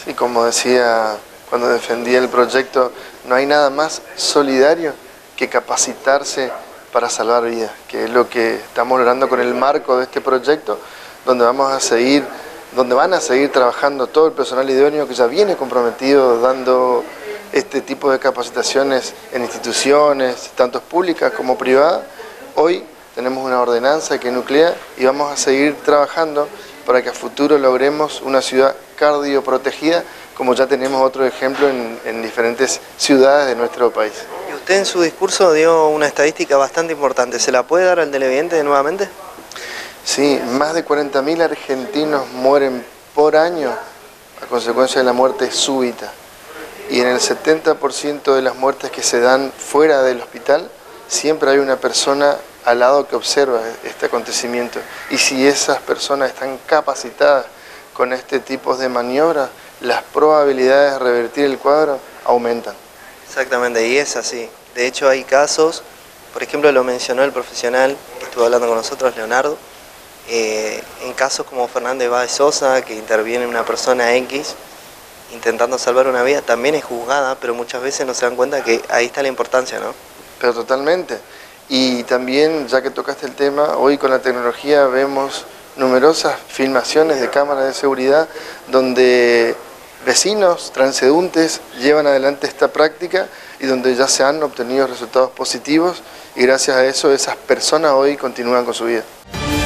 Sí, como decía cuando defendía el proyecto, no hay nada más solidario que capacitarse para salvar vidas, que es lo que estamos logrando con el marco de este proyecto, donde donde van a seguir trabajando todo el personal idóneo que ya viene comprometido dando este tipo de capacitaciones en instituciones, tanto públicas como privadas. Hoy tenemos una ordenanza que nuclea y vamos a seguir trabajando para que a futuro logremos una ciudad cardioprotegida, como ya tenemos otro ejemplo en diferentes ciudades de nuestro país. Y usted en su discurso dio una estadística bastante importante. ¿Se la puede dar al televidente nuevamente? Sí, más de 40.000 argentinos mueren por año a consecuencia de la muerte súbita. Y en el 70% de las muertes que se dan fuera del hospital, siempre hay una persona al lado que observa este acontecimiento. Y si esas personas están capacitadas con este tipo de maniobras, las probabilidades de revertir el cuadro aumentan. Exactamente, y es así. De hecho hay casos, por ejemplo lo mencionó el profesional que estuvo hablando con nosotros, Leonardo, en casos como Fernández Báez Sosa, que interviene una persona X intentando salvar una vida, también es juzgada, pero muchas veces no se dan cuenta que ahí está la importancia, ¿no? Pero totalmente. Y también, ya que tocaste el tema, hoy con la tecnología vemos numerosas filmaciones de cámaras de seguridad donde vecinos, transeúntes, llevan adelante esta práctica y donde ya se han obtenido resultados positivos y gracias a eso esas personas hoy continúan con su vida.